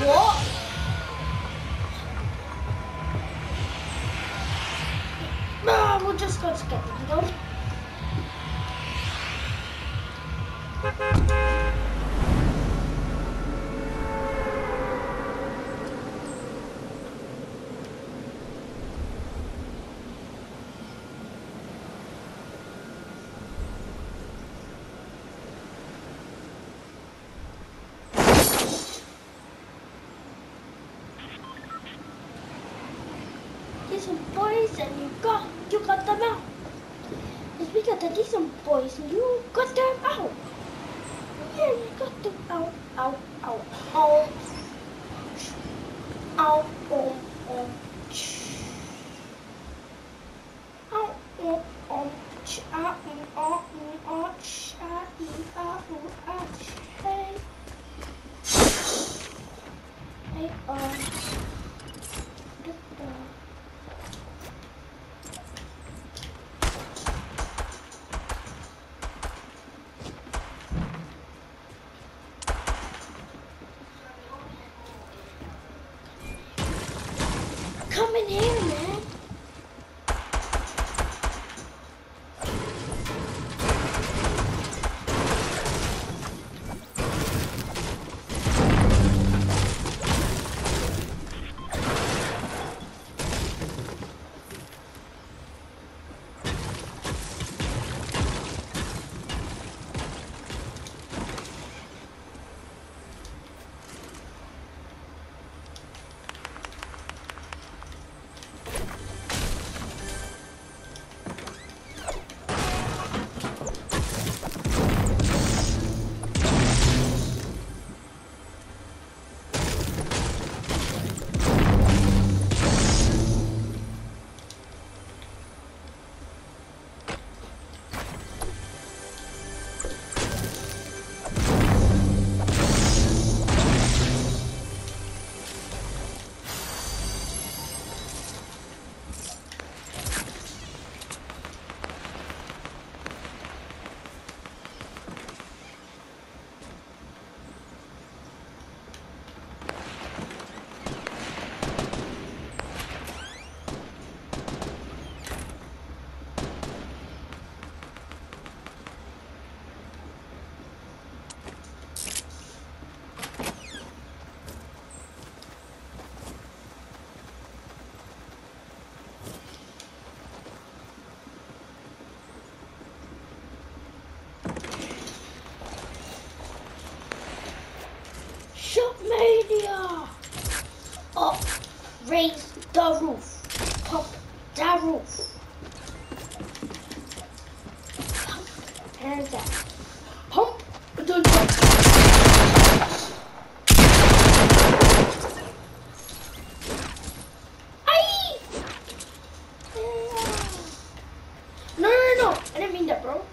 What? No, we'll just go together, you know? Decent boys and you got them out. Because we got the decent boys and you got them out. Yeah, you got them out, out, out, out, out, out, out, Come in here, man. Shopmania! Up, raise the roof. Pump the roof. Pump and down. Pump the roof. Aye! No, I didn't mean that, bro.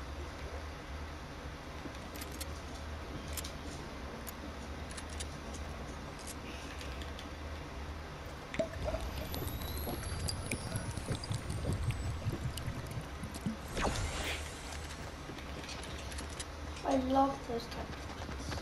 I love those type of fights.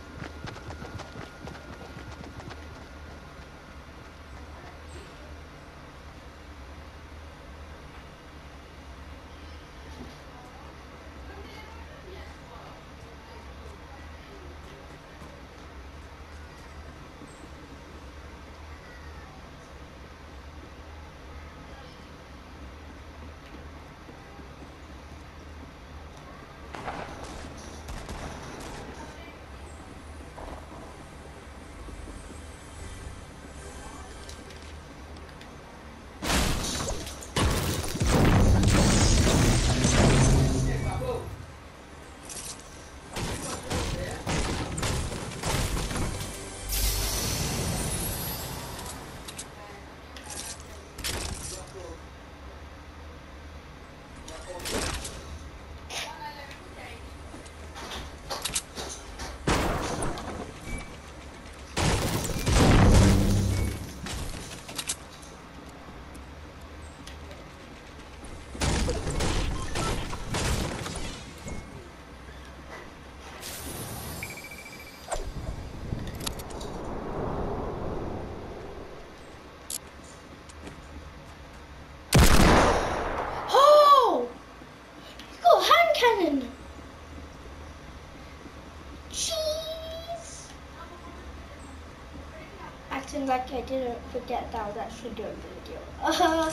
again. Jeez. Acting like I didn't forget that I was actually doing the video.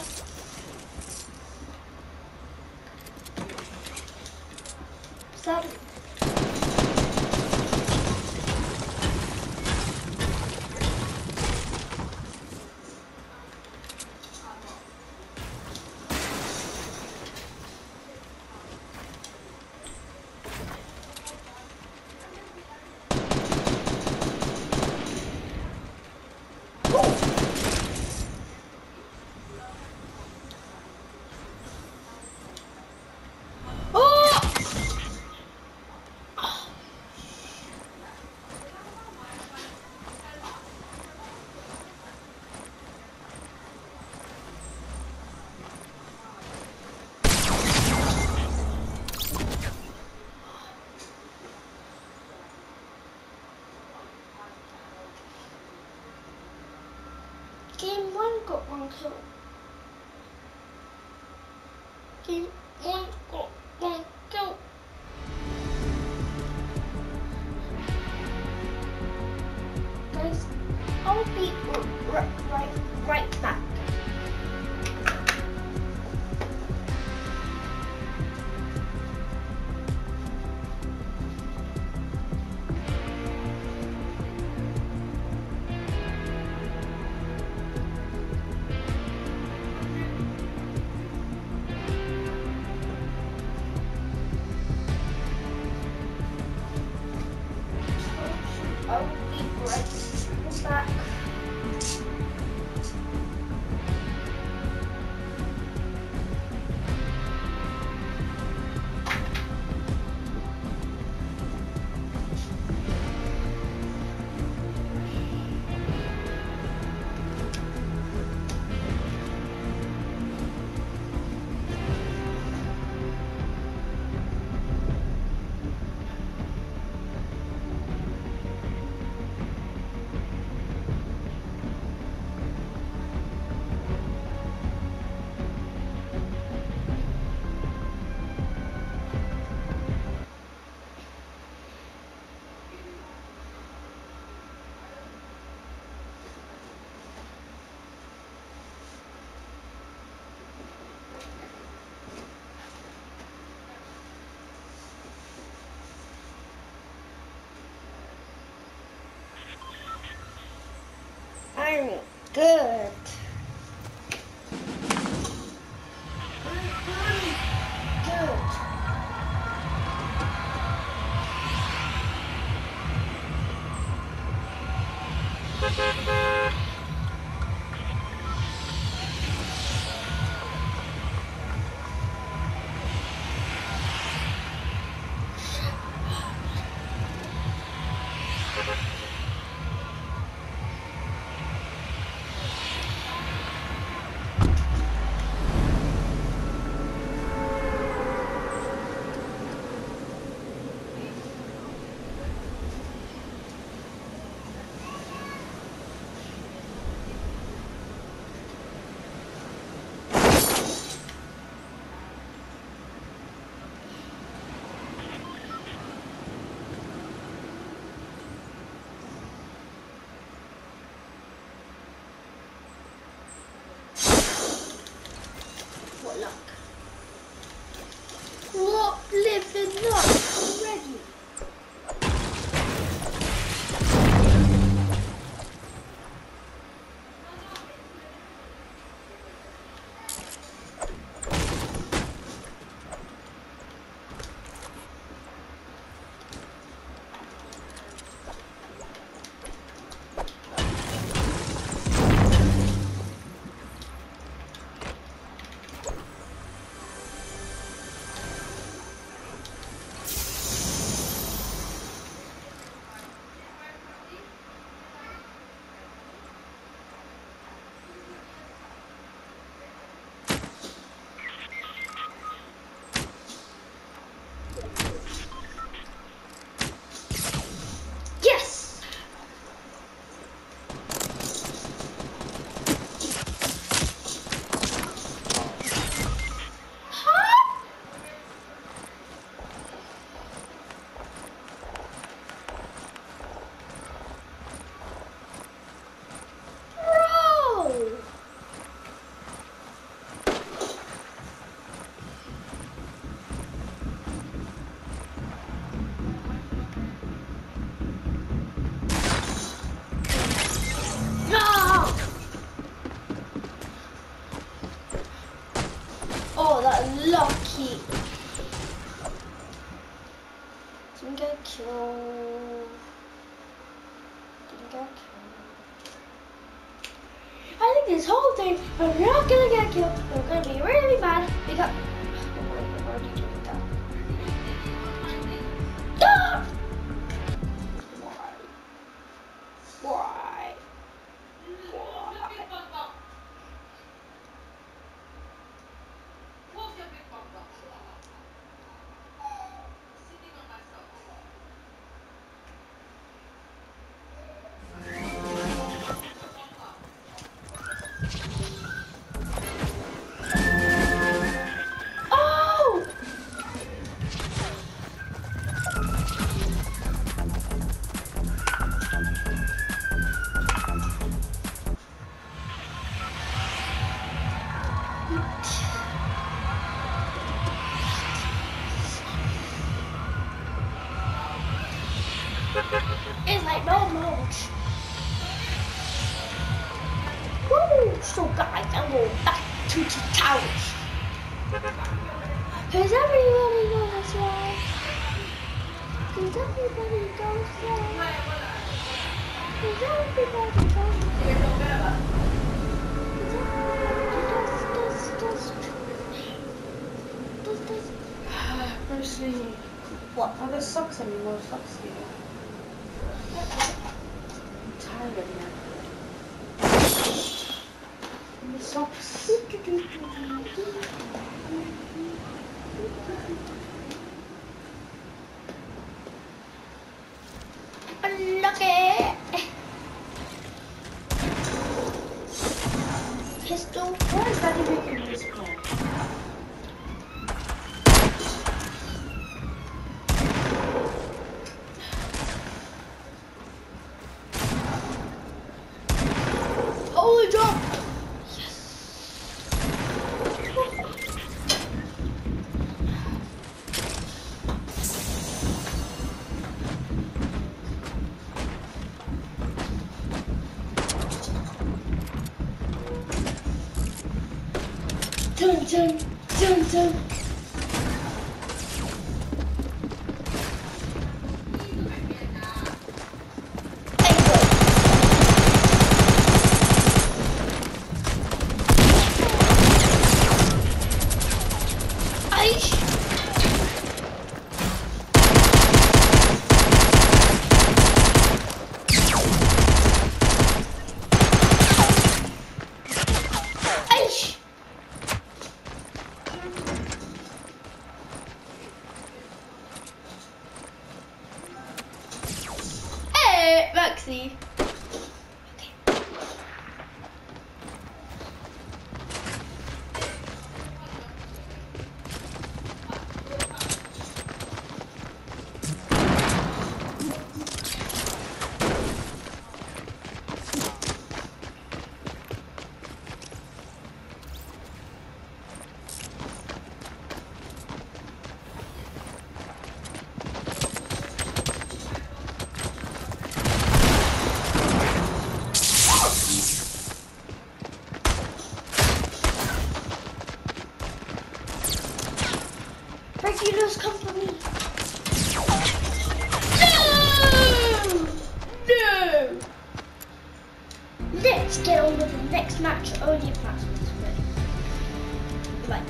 Sorry. Game 1 got 1 kill. Game 1 got 1 kill. Guys, I'll be right back. I'll be right back. I'm good. What luck. What living luck already? lucky. Didn't get killed. Didn't get killed. I think this whole thing, I'm not gonna get killed. I'm gonna be really mad because. Oh, wait, I'm already doing that. Ah! Why? Why? Oh! It's like no much. Woo! So guys, I'm going back to the towers. Cause everybody goes right. Cause everybody goes right. Cause everybody goes right. Does. Percy. What? Oh, there's socks anymore. Socks here. I'm tired of them. The socks. Unlucky. Pistol. Why is Daddy making this call? Holy jump! Yes. Dun dun dun dun. Maxi. Regulars come for me. No! Let's get on with the next match. Only if Max wants to win. Right.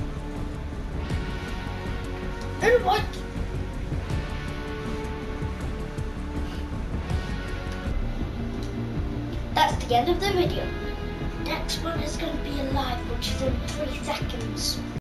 And what? That's the end of the video. Next one is going to be a live, which is in 3 seconds.